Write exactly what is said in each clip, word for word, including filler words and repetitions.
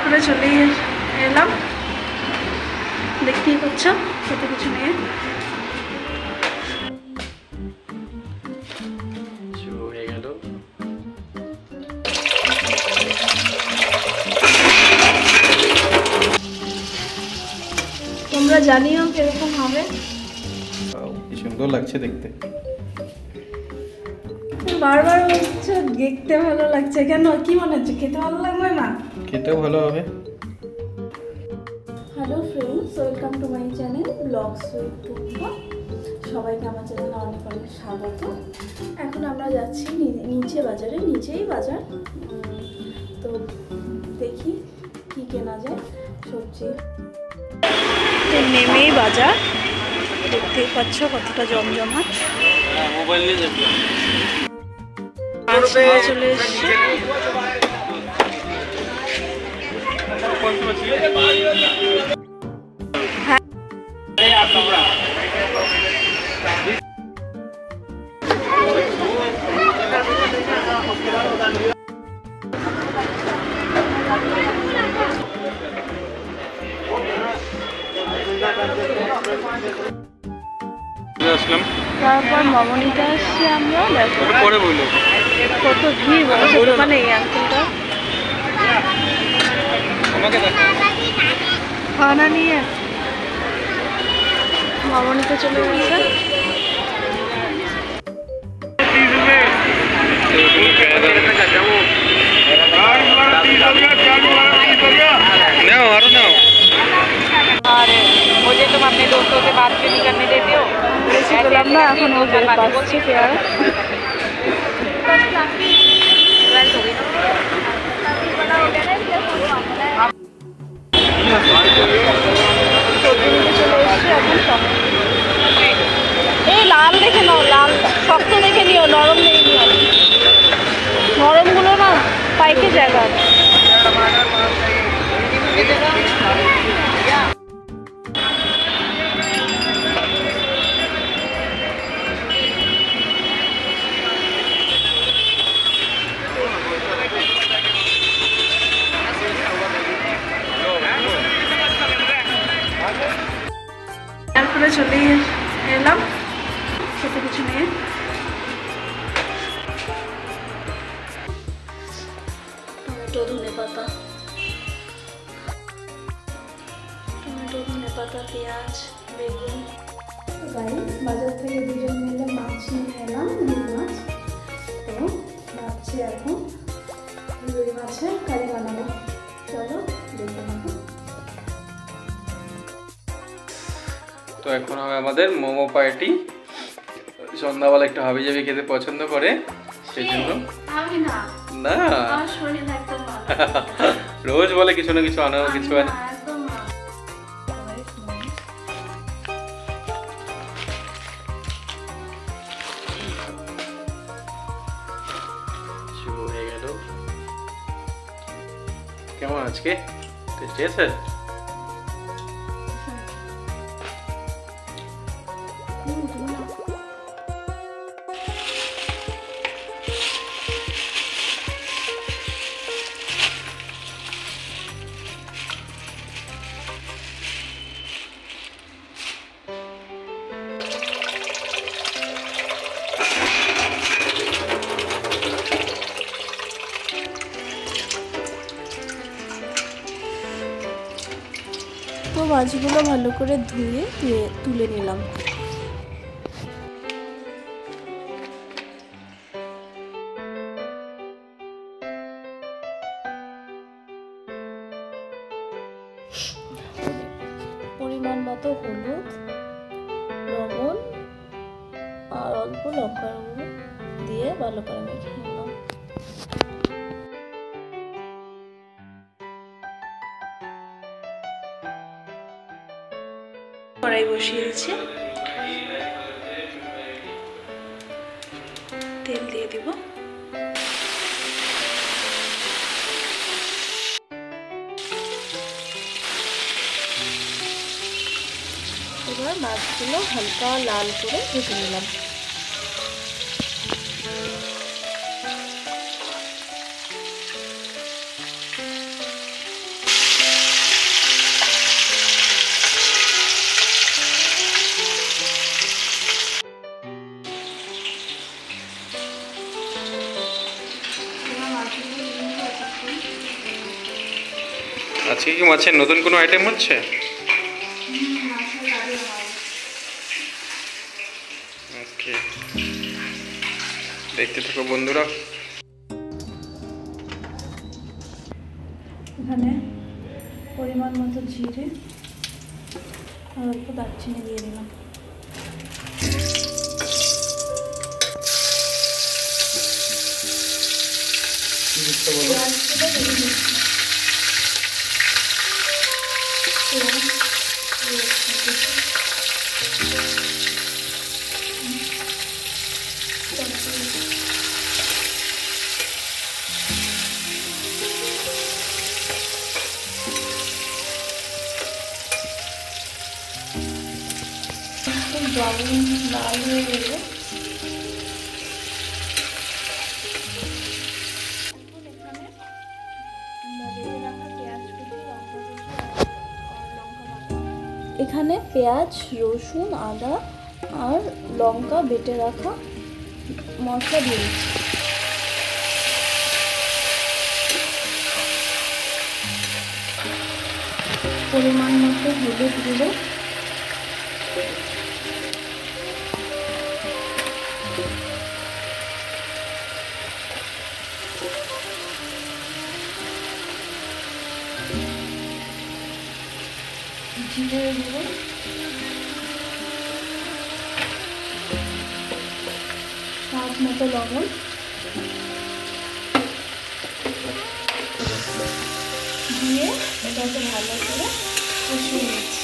তারপরে চলে এলাম, দেখতেই পাচ্ছ কত কিছু নিয়ে। তোমরা জানিও কিরকম হবে। কি সুন্দর লাগছে দেখতে। বারবার বলছো দেখতে ভালো লাগছে কেন, কি মনে হচ্ছে খেতে ভালো লাগবে না? খেতেও ভালো হবে। Hello friends, welcome to my channel vlogs with Tumpa. সবাইকে আমার চ্যানেলে অনেক অনেক স্বাগত। এখন আমরা যাচ্ছি নিচে বাজারে, নিচেই বাজার। তো দেখি কি কেনা যায় সবজি। তো নেমেই বাজার, দেখতেই পাচ্ছ কতটা জমজমাট। চলে এসছি। তারপর মামনিতে আসছি আমরা, দেখো কত ভিড় বসে দোকানে। এই আঙ্কেলটা খাওয়ানা নিয়ে মামনিতে চলে গেছে। अरे मुझे तुम अपने दोस्तों से बात क्यों नहीं करने देते हो? বেশি করলাম না, এখন ও পাচ্ছে পেয়ার। এই লাল দেখে নাও, লাল শক্ত দেখে নিও, নরম দেখে নিও। নরমগুলো না পাইকে জায়গা আছে। তারপরে চলে এলাম কত কিছু নিয়ে। টমেটো, ধনে পাতা, টমেটো, ধনে পাতা, পেঁয়াজ, বেগুন। গাইস, বাজার থেকে দুজন মিলে মাছ নিয়ে এলাম, রুই মাছ। তো ভাবছি এখন রুই মাছের কারি বানাবো। চলো দেখে নেবো। তো এখন হবে আমাদের মোমো পার্টি। সন্ধ্যাবেলা একটু হাবি জাবি খেতে পছন্দ করে, সেই জন্য। আমি না না আমার শরীর একদম ভালো। রোজ বলে কিছু না কিছু আনো, কিছু আনো। একদম না। শুরু হয়ে গেল। কেমন আজকে টেস্টি আছে? তো মাছগুলো ভালো করে ধুয়ে তুলে নিলাম। পরিমাণ মতো হলুদ, লবণ আর অল্প লঙ্কার গুঁড়ো দিয়ে ভালো করে মেখে নিলাম। কড়াই বসিয়ে দিচ্ছি, তেল দিয়ে দিব। এবার মাছগুলো হালকা লাল করে ভেজে নিলাম। আজকে কি মাছের নতুন কোনো আইটেম হচ্ছে? ওকে, দেখতে থাকো বন্ধুরা। এখানে পরিমাণ মতো জিরে আর অল্প দারচিনি দিয়ে দিলাম। পেঁয়াজগুলো দিয়ে দিচ্ছি। ব্রাউন লাল হয়ে গেলে এখানে পেঁয়াজ রসুন আদা আর লঙ্কা বেটে রাখা মশলা দিয়ে দিচ্ছি। পরিমাণ মতো হলুদ গুঁড়ো, জিরে গুঁড়ো, স্বাদ মতো লবণ, দিয়ে এটাকে ভালো করে কষিয়ে নিচ্ছি।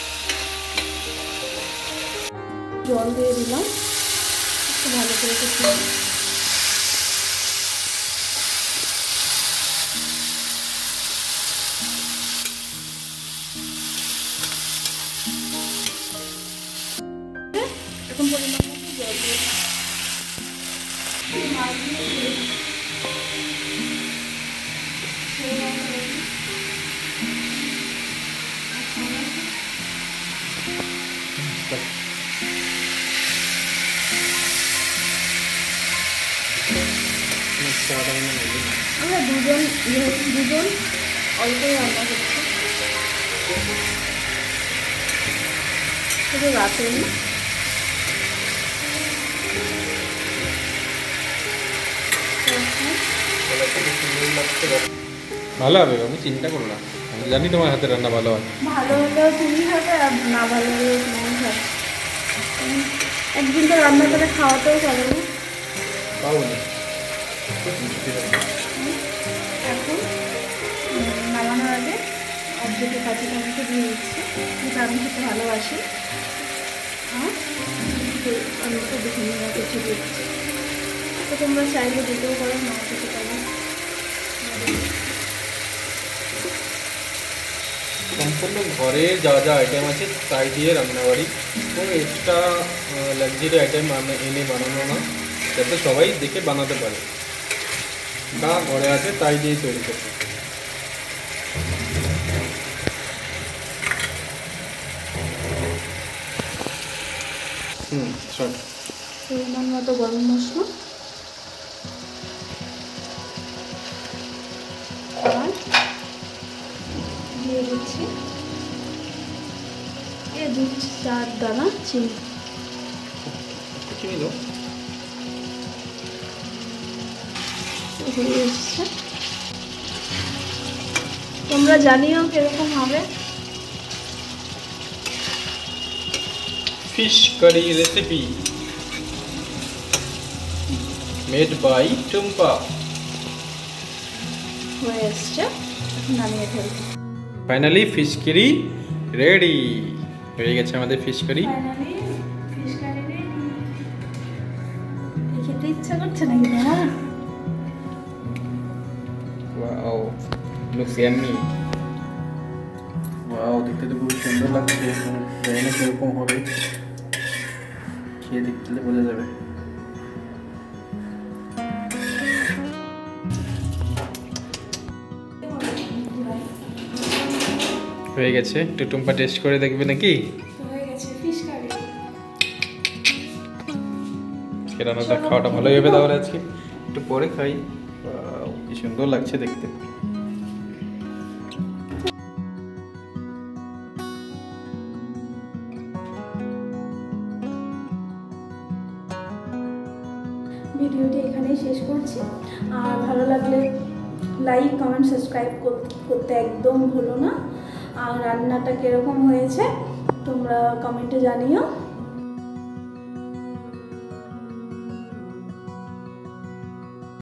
জল দিয়ে দিলাম, একটু ভালো করে কষিয়ে নিচ্ছি। এখন পরিমাণ মতো জল দিয়ে মাছগুলো দিয়ে আমরা দুজন দুজন অল্পই রান্না করছি, শুধু রাতে না। ভালো হবে, আমি চিন্তা করো না, আমি জানি তোমার হাতে রান্না ভালো হয়। ভালো হলেও তুমি খাবে আর না ভালো হলেও তুমি খাবে। একদিন তো রান্না করে খাওয়াতেও পারবে না। পাবো এখন নামানোর আগে অর্ধেকে কাঁচি টমেটো দিয়ে দিচ্ছি, যেটা আমি খেতে ভালোবাসি। আর আমি তো বিভিন্ন কিছু দিচ্ছি, তো তোমরা চাইলে দিতেও পারো, না দিতে পারো। সম্পূর্ণ ঘরে যা যা আইটেম আছে তাই দিয়ে রান্না করি, কোনো এক্সট্রা লাক্সারি আইটেম এনে বানানো না, যাতে সবাই দেখে বানাতে পারে। যা ঘরে আছে তাই দিয়ে তৈরি করতে। হুম চল, পরিমাণ মতো গরম মশলা আর দিয়ে দিচ্ছি এ দু চার দানা চিনি। চিনি দাও। হয়ে এসছে, তোমরা জানিও কিরকম হবে। Fish curry recipe made by Tumpa. হয়ে এসছে, এখন নামিয়ে ফেলবো। ফাইনালি ফিশ কারি রেডি হয়ে গেছে আমাদের fish curry. Finally fish curry ready. খেতে ইচ্ছা করছে নাকি না? Wow, looks yummy. ওয়াও, দেখতে তো খুব সুন্দর লাগছে। জানি না কিরকম হবে, খেয়ে দেখতে বোঝা যাবে। হয়ে গেছে, একটু টুম্পা টেস্ট করে দেখবে নাকি? হয়ে গেছে ফিশ কারি। রান্নাটা খাওয়াটা ভালোই হবে তাহলে আজকে, একটু পরে খাই। কি সুন্দর লাগছে দেখতে। ভিডিওটি এখানেই শেষ করছি। আর ভালো লাগলে লাইক কমেন্ট সাবস্ক্রাইব করতে একদম ভুলো না। আর রান্নাটা কীরকম হয়েছে তোমরা কমেন্টে জানিও।